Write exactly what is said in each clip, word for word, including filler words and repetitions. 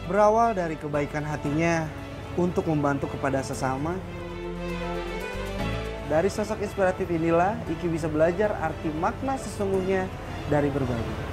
Berawal dari kebaikan hatinya untuk membantu kepada sesama, dari sosok inspiratif inilah Iki bisa belajar arti makna sesungguhnya dari berbagi.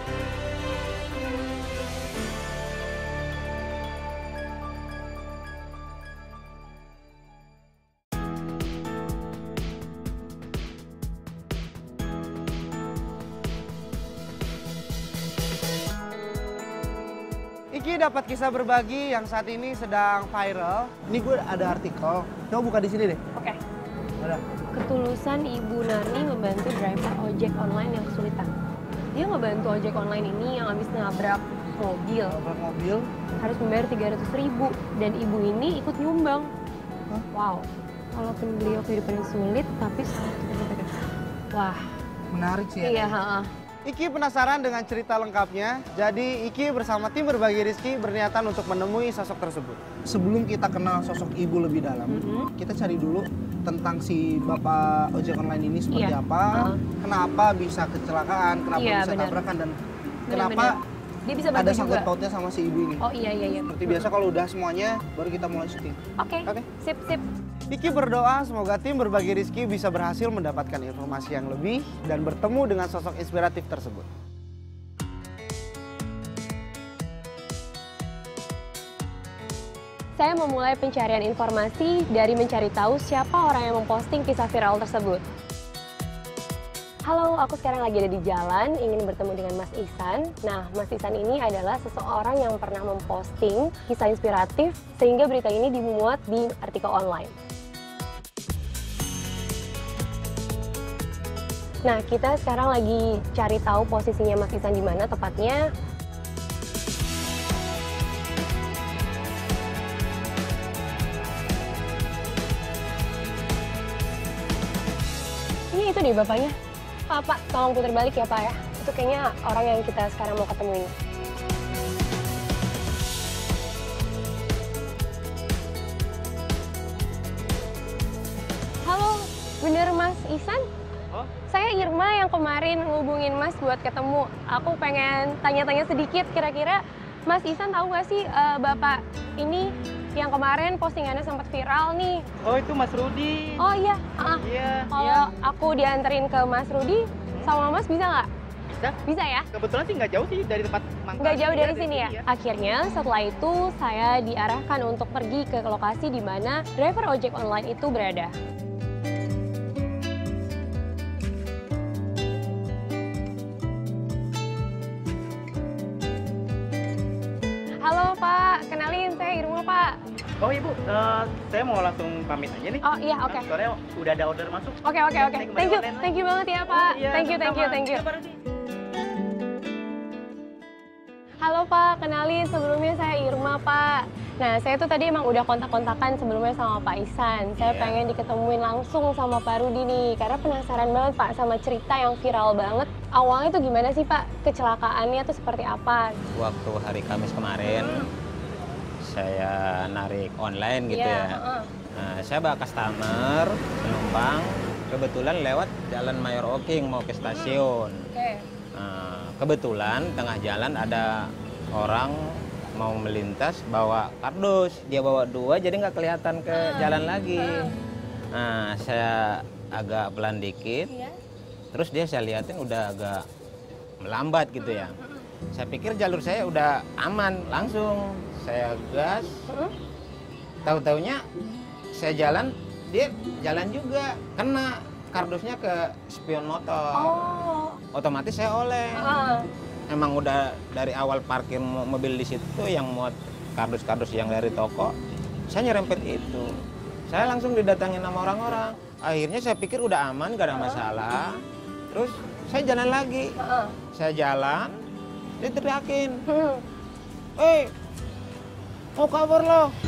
Iki dapat kisah berbagi yang saat ini sedang viral. Ini gue ada artikel. Coba buka di sini deh. Oke. Ada. Ketulusan Ibu Nani membantu driver ojek online yang kesulitan. Dia ngebantu ojek online ini yang habis nabrak mobil. Nabrak mobil. Harus membayar tiga ratus ribu. Dan ibu ini ikut nyumbang. Hah? Wow. Walaupun beliau kehidupannya sulit, tapi wah. Menarik sih ya. Iya, ha-ha. Iki penasaran dengan cerita lengkapnya, jadi Iki bersama tim Berbagi Rizki berniatan untuk menemui sosok tersebut. Sebelum kita kenal sosok ibu lebih dalam, Mm-hmm. kita cari dulu tentang si bapak ojek online ini seperti Iya. apa, Uh-huh. kenapa bisa kecelakaan, kenapa Iya, bisa benar. tabrakan, dan Benar, kenapa benar. Dia bisa bantu ada sangkut juga. pautnya sama si ibu ini. Oh iya, iya, iya. Seperti biasa kalau udah semuanya, baru kita mulai syuting. Oke, Oke. sip, sip. Iki berdoa semoga tim Berbagi Rizki bisa berhasil mendapatkan informasi yang lebih dan bertemu dengan sosok inspiratif tersebut. Saya memulai pencarian informasi dari mencari tahu siapa orang yang memposting kisah viral tersebut. Halo, aku sekarang lagi ada di jalan, ingin bertemu dengan Mas Ihsan. Nah, Mas Ihsan ini adalah seseorang yang pernah memposting kisah inspiratif sehingga berita ini dimuat di artikel online. Nah, kita sekarang lagi cari tahu posisinya Mas Ihsan di mana tepatnya. Ini itu nih bapaknya. Pak, Pak, tolong putar balik ya Pak ya. Itu kayaknya orang yang kita sekarang mau ketemu ini. Halo, bener Mas Ihsan? Oh? Saya Irma yang kemarin ngubungin Mas buat ketemu. Aku pengen tanya-tanya sedikit, kira-kira Mas Ihsan tahu nggak sih uh, Bapak ini yang kemarin postingannya sempat viral nih? Oh, itu Mas Rudi. Oh iya, ah. Iya, Kalau iya. aku dianterin ke Mas Rudi, sama Mas bisa nggak? Bisa. Bisa ya? Kebetulan sih nggak jauh sih dari tempat mangkal. Nggak jauh Iya, dari sini ya? Akhirnya setelah itu saya diarahkan untuk pergi ke lokasi di mana driver ojek online itu berada. Halo Pak, kenalin saya Irma Pak. Oh Ibu, eh, saya mau langsung pamit aja nih. Oh iya, oke. Nah, soalnya udah ada order masuk. Oke oke oke. Saya kembali Thank you, online lagi. thank you banget ya Pak. Oh, iya, Thank you, thank you, sama-sama. thank you. Iya, Pak Rudi. Halo Pak, kenalin sebelumnya saya Irma Pak. Nah, saya tuh tadi emang udah kontak-kontakan sebelumnya sama Pak Ihsan. Saya Iya. pengen diketemuin langsung sama Pak Rudi nih, karena penasaran banget Pak sama cerita yang viral banget. Awalnya tuh gimana sih Pak? Kecelakaannya tuh seperti apa? Waktu hari Kamis kemarin, saya narik online gitu Iya, ya. heeh. Nah, saya bawa customer, penumpang, kebetulan lewat Jalan Mayor Oking mau ke stasiun. Oke. Nah, kebetulan tengah jalan ada orang mau melintas bawa kardus. Dia bawa dua jadi nggak kelihatan ke jalan lagi. Nah, saya agak pelan dikit. Iya. Terus dia saya liatin udah agak melambat gitu ya. Saya pikir jalur saya udah aman, langsung saya gas. Tahu-taunya saya jalan, dia jalan juga, kena kardusnya ke spion motor. Oh. Otomatis saya oleh. Heeh. Emang udah dari awal parkir mo- mobil di situ yang muat kardus-kardus yang dari toko, saya nyerempet itu. Saya langsung didatangin sama orang-orang. Akhirnya saya pikir udah aman, gak ada masalah. Terus saya jalan lagi. Heeh. Saya jalan, dia teriakin, Hmm. "Eh, mau kabur lo?"